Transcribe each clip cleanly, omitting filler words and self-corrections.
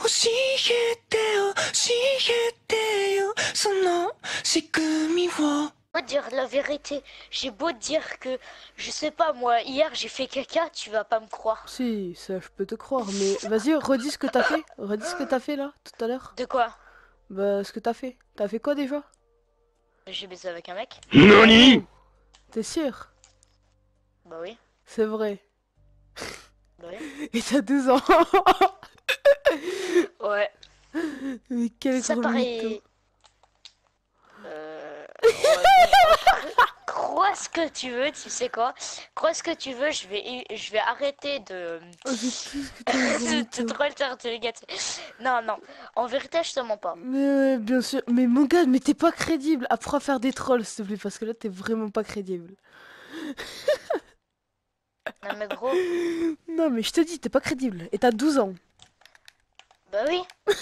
教えて教えてよその仕組みを。 Moi, dire la vérité, j'ai beau dire que, je sais pas moi, hier j'ai fait caca, tu vas pas me croire. Si, ça je peux te croire, mais vas-y, redis ce que t'as fait. Redis ce que t'as fait là, tout à l'heure. De quoi? Bah, ce que t'as fait. T'as fait quoi déjà? J'ai baisé avec un mec? NANI? T'es sûr? Bah oui, C'est vrai. bah oui. Et t'as 12 ans. Ouais, Mais quel ça gros mytho. paraît... Ouais, bon, crois ce que tu veux, tu sais quoi? Crois ce que tu veux, je vais arrêter de... Oh, je sais plus ce que t'es un gros de mytho. trop interrogatif. Non, non, en vérité, je te mens pas. Mais ouais, bien sûr. Mais mon gars, mais t'es pas crédible. Apprends à faire des trolls, s'il te plaît, parce que là, t'es vraiment pas crédible. Non mais gros, Non, mais je te dis, t'es pas crédible. Et t'as 12 ans. bah oui.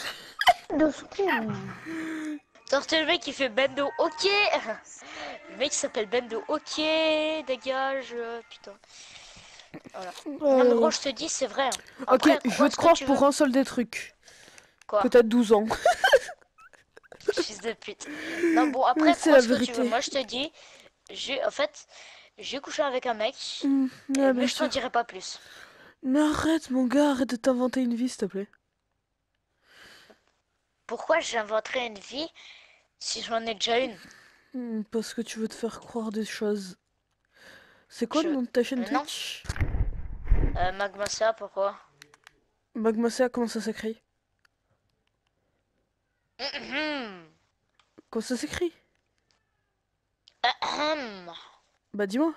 Sortez le mec qui fait Bendo, ok. Le mec qui s'appelle Bendo, ok, dégage, putain. Voilà. Non mais gros, je te dis, c'est vrai. Hein. Ok, Après, je crois veux te ce que croire tu pour veux. un seul des trucs. Quoi? Que t'as 12 ans. Fils de pute. Non bon, après, C'est la crois ce que tu veux. vérité. Moi, je te dis, en fait, j'ai couché avec un mec, Ouais, bien mais je t'en sûr. dirai pas plus. Mais arrête, mon gars, arrête de t'inventer une vie, s'il te plaît. Pourquoi j'inventerais une vie si j'en ai déjà une? Parce que tu veux te faire croire des choses. C'est quoi Je... le nom de ta chaîne Non. Twitch? Magmasa, pourquoi? Magmacea, comment ça s'écrit? Comment ça s'écrit? Bah dis-moi.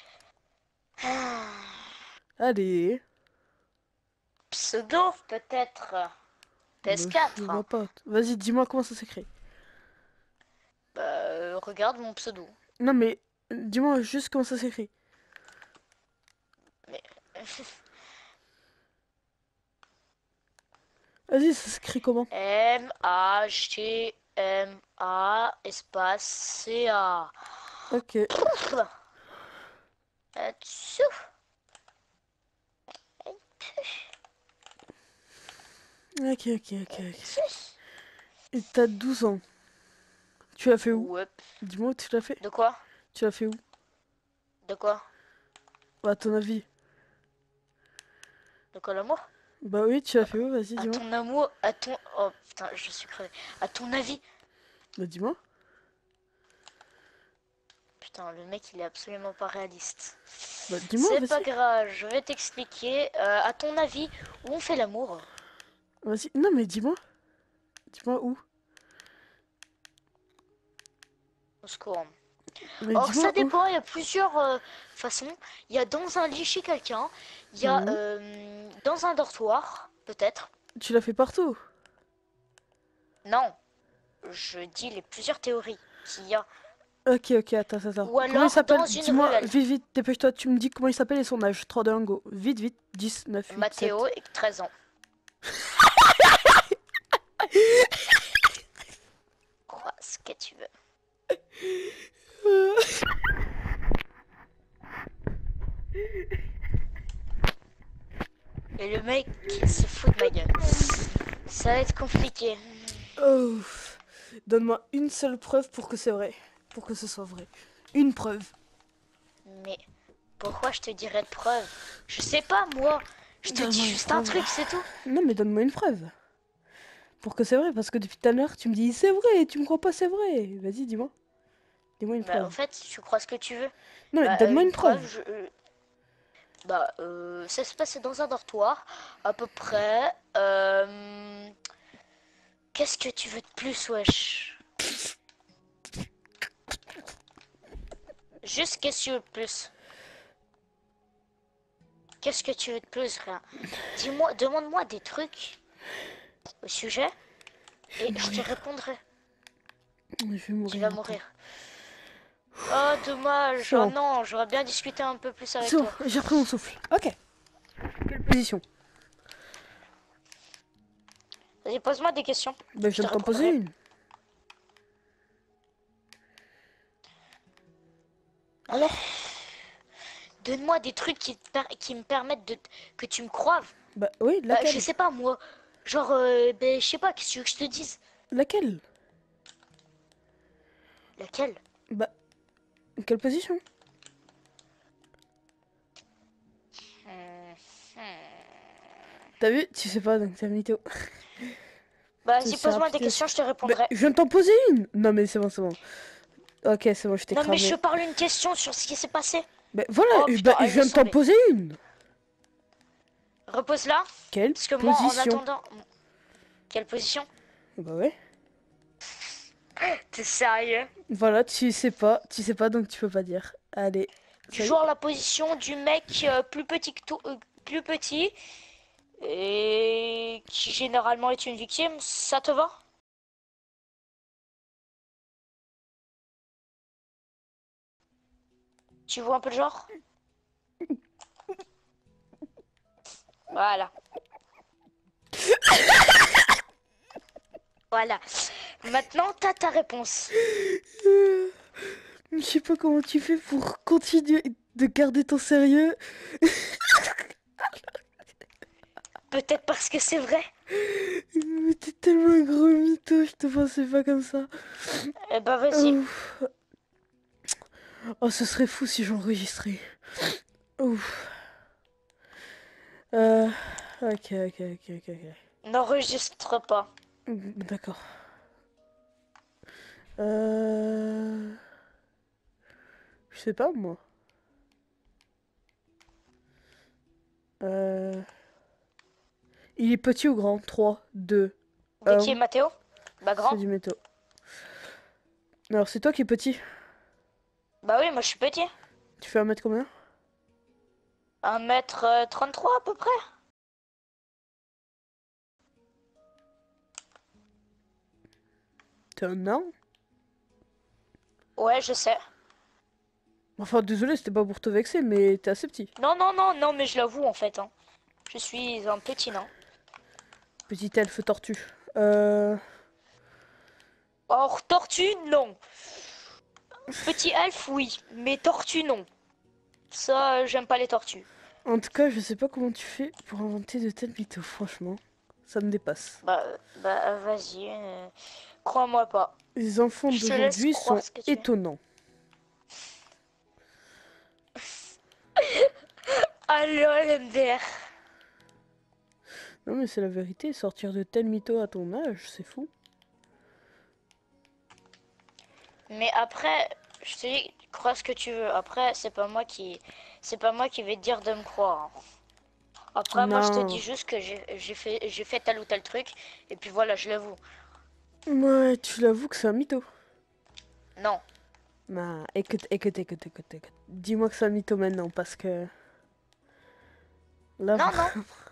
Allez. Pseudo, peut-être. Bah, je PS4. vois pas. Vas-y, dis-moi comment ça s'écrit. Regarde mon pseudo. Non mais, dis-moi juste comment ça s'écrit. Mais... Vas-y, ça s'écrit comment? M-A-G-M-A espace C-A. Ok. Tchou. Ok. Et t'as 12 ans. Tu l'as fait où? Ouais. Dis-moi où tu l'as fait. De quoi? Tu l'as fait où? De quoi? Bah, à ton avis. De quoi l'amour? Bah oui, tu l'as fait où? Vas-y, À dis-moi. ton amour, à ton... Oh putain, je suis crevé. À ton avis? Bah dis-moi. Putain, le mec, il est absolument pas réaliste. Bah dis-moi, C'est pas vas-y. grave, je vais t'expliquer. À ton avis, où on fait l'amour? Vas-y. Non mais dis-moi. Dis-moi où. Au secours. Mais Or, dis-moi ça où. dépend, il y a plusieurs façons. Il y a dans un lit chez quelqu'un, il y a Mhm. dans un dortoir, peut-être. Tu l'as fait partout. Non, je dis les plusieurs théories qu'il y a. Ok, attends. Ou Comment il alors s'appelle? dans une Dis-moi, ruelle. vite, dépêche-toi. Tu me dis comment il s'appelle et son âge. 3, 2, 1, go. Vite. 10, 9, 8, Mathéo 7. et 13 ans. Crois ce que tu veux. Et le mec il se fout de ma gueule. Ça va être compliqué. Oh. Donne-moi une seule preuve pour que c'est vrai. Pour que ce soit vrai. Une preuve. Mais pourquoi je te dirais de preuve? Je sais pas moi. Je te dis Donne-moi une juste un preuve. truc, c'est tout. Non mais donne-moi une preuve. Pour que c'est vrai, parce que depuis tout à l'heure, tu me dis c'est vrai, et tu me crois pas, c'est vrai. Vas-y, dis-moi. Dis-moi une Bah en preuve. fait, tu crois ce que tu veux. Non mais Bah donne-moi une une preuve. preuve, ça se passait dans un dortoir, à peu près. Qu'est-ce que tu veux de plus, wesh? Juste qu'est-ce que tu veux de plus? Qu'est-ce que tu veux de plus, frère? Dis-moi, demande-moi des trucs au sujet et je te répondrai. Je vais Tu mourir. vas Attends. mourir. Oh, dommage. C'est Oh bon. non, j'aurais bien discuté un peu plus avec C'est bon, toi. j'ai repris mon souffle. Ok. Quelle position? Vas-y, pose-moi des questions. Ben, je Je viens te de t'en poser répondrai. une. Alors? Donne-moi des trucs qui me permettent de que tu me croives. Bah oui, Je laquelle? sais pas moi. Genre, ben, je sais pas, qu'est-ce que tu veux que je te dise? Laquelle? Laquelle? Bah, quelle position? T'as vu? Tu sais pas, donc t'as mytho. Bah, C'est vas-y, c'est pose-moi des rapide. questions, je te Mais répondrai. je viens de t'en poser une! Non, mais c'est bon, c'est bon. Ok, c'est bon, je t'ai Non, mais je cramé. parle une question sur ce qui s'est passé. Mais voilà, Oh bah, putain, je allez, viens laisse de t'en tomber. poser une! Repose là. Quelle Parce que moi, en position? attendant. Quelle position? Bah ouais. T'es sérieux? Voilà, tu sais pas, donc tu peux pas dire. Allez, Du salut. genre la position du mec plus petit que tout, plus petit et qui généralement est une victime, ça te va? Tu vois un peu le genre? Voilà. Voilà. Maintenant, t'as ta réponse. Je sais pas comment tu fais pour continuer de garder ton sérieux. Peut-être parce que c'est vrai. Mais t'es tellement un gros mytho, je te pensais pas comme ça. Eh ben, vas-y. Ouf. Oh, ce serait fou si j'enregistrais. Ouf. Euh... Ok, ok, ok, ok, ok. N'enregistre pas. D'accord. Euh... Je sais pas, moi. Euh... Il est petit ou grand? 3, 2, De 1. qui est Mathéo? Bah, C'est grand. du métaux. Alors, c'est toi qui es petit. Bah oui, moi je suis petit. Tu fais 1 mètre combien? 1 m 33 à peu près. T'es un nain? Ouais, je sais. Enfin, désolé, c'était pas pour te vexer, mais t'es assez petit. Non, non, non, non, mais je l'avoue en fait, hein. Je suis un petit nain. Petit elfe tortue. Or, tortue, non. Petit elfe, oui. Mais tortue, non. Ça, j'aime pas les tortues. En tout cas, je sais pas comment tu fais pour inventer de tels mythos, franchement. Ça me dépasse. Bah, vas-y. Crois-moi pas. Les enfants Je te laisse d'aujourd'hui croire sont ce que tu veux. étonnants. Allô, MDR. Non, mais c'est la vérité, sortir de tels mythos à ton âge, c'est fou. Mais après, je te dis, crois ce que tu veux. Après, c'est pas moi qui vais te dire de me croire, hein. Après, moi, je te dis Non. juste que j'ai fait tel ou tel truc, et puis voilà, je l'avoue. Ouais, tu l'avoues que c'est un mytho. Non, Bah, écoute, écoute, écoute, écoute, écoute. Dis-moi que c'est un mytho maintenant, parce que... Là, non, non.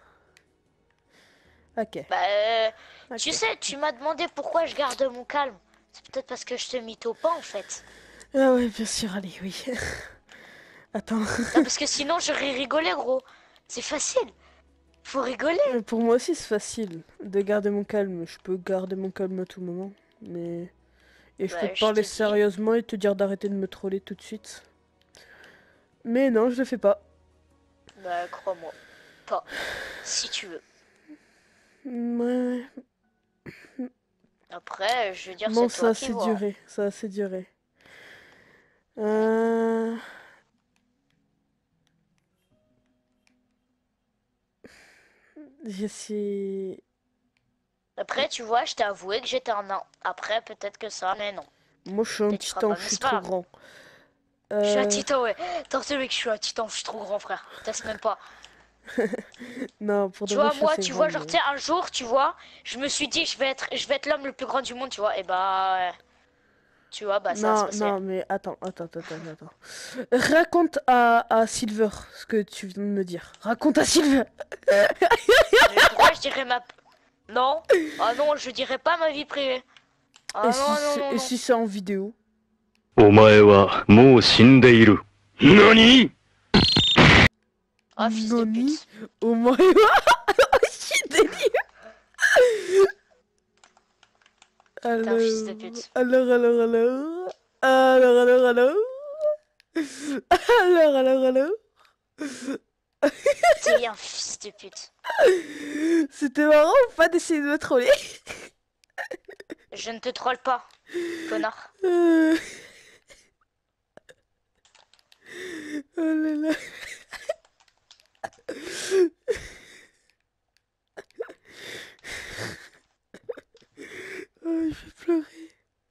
Ok. Bah, tu Ok. sais, tu m'as demandé pourquoi je garde mon calme. C'est peut-être parce que je te mytho pas, en fait. Ah ouais, bien sûr, allez, oui. Attends. Non, parce que sinon, j'aurais rigolé, gros. C'est facile. Faut rigoler. Pour moi aussi, c'est facile de garder mon calme. Je peux garder mon calme à tout moment, mais... Et je peux Bah, te je te parler dis. sérieusement et te dire d'arrêter de me troller tout de suite. Mais non, je le fais pas. Bah, crois-moi. Pas. Si tu veux. Ouais. Après, je veux dire, Bon, c'est ça toi a qui assez vois, hein. duré. Ça a assez duré. Euh... J'essaie... Après, tu vois, je t'ai avoué que j'étais un nain. Après, peut-être que ça, mais non. Moi, je suis un Peut-être tu feras titan, pas, je mais suis c'est pas trop grave. grand. Je suis un Euh... titan, ouais. Attends, c'est mec, je suis un titan, je suis trop grand, frère. Teste même pas. Non, pour de Tu vrai, vois, je suis moi, assez tu grand, vois, genre, tu mais... sais, un jour, tu vois, je me suis dit, je vais être l'homme le plus grand du monde, tu vois. Et bah, tu vois, bah, ça va se Non, passer. non, mais attends, attends, attends, attends, attends. Raconte à Silver ce que tu viens de me dire. Raconte à Silver. Mais pourquoi je dirais ma... Non. Ah non, je dirais pas ma vie privée. Ah non, non, non, Et non. si c'est en vidéo? お前はもう死んでいる。何 Ah, fils de Nani? pute. Oh my god! Délire! T'es un fils de Alors, pute. alors, alors, alors, alors, alors, alors, alors, alors, alors, T'es un fils de pute. C'était marrant ou pas d'essayer de me troller? Je ne te troll pas, connard. Oh là là. Oh, je vais pleurer.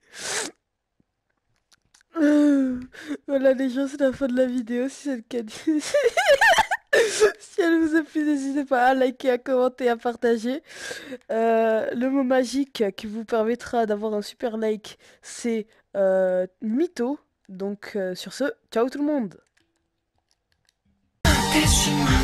Voilà les gens, c'est la fin de la vidéo. Si c'est le cas, si elle vous a plu, n'hésitez pas à liker, à commenter, à partager. Le mot magique qui vous permettra d'avoir un super like, c'est mytho. Donc sur ce, ciao tout le monde. てしまう